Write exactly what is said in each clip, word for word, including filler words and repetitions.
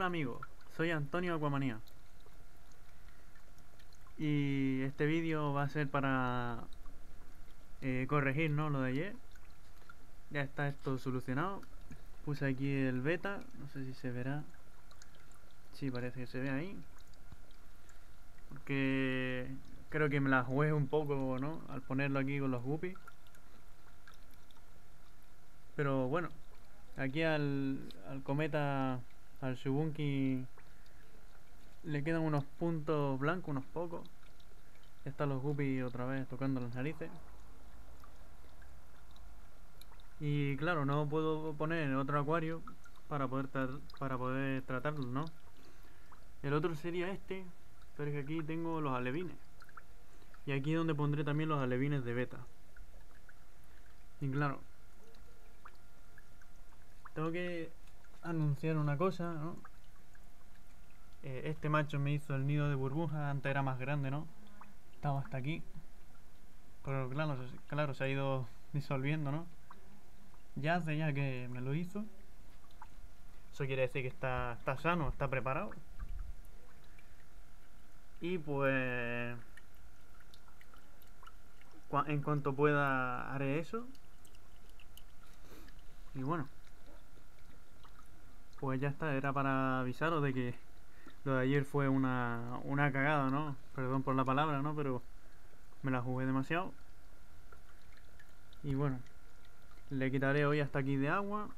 Hola amigos, soy Antonio Aquamanía y este vídeo va a ser para eh, corregir, ¿no?, lo de ayer. Ya está esto solucionado. Puse aquí el beta, no sé si se verá. Sí, parece que se ve ahí. Porque creo que me la jugué un poco, ¿no?, al ponerlo aquí con los guppies. Pero bueno, aquí al, al cometa, al Shubunki, le quedan unos puntos blancos, unos pocos. Ya están los guppies otra vez tocando las narices. Y claro, no puedo poner otro acuario para poder para poder tratarlo, ¿no? El otro sería este, pero es que aquí tengo los alevines. Y aquí es donde pondré también los alevines de beta. Y claro, tengo que anunciar una cosa, ¿no? Eh, este macho me hizo el nido de burbujas, antes era más grande, ¿no? Estaba hasta aquí. Pero claro, claro, se ha ido disolviendo, ¿no? Ya hace ya que me lo hizo. Eso quiere decir que está, está sano, está preparado. Y pues en cuanto pueda haré eso. Y bueno, pues ya está, era para avisaros de que lo de ayer fue una, una cagada, ¿no? Perdón por la palabra, ¿no? Pero me la jugué demasiado. Y bueno, le quitaré hoy hasta aquí de agua.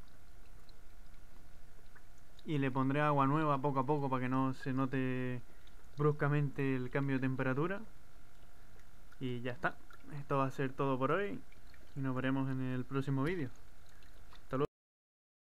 Y le pondré agua nueva poco a poco para que no se note bruscamente el cambio de temperatura. Y ya está. Esto va a ser todo por hoy. Y nos veremos en el próximo vídeo.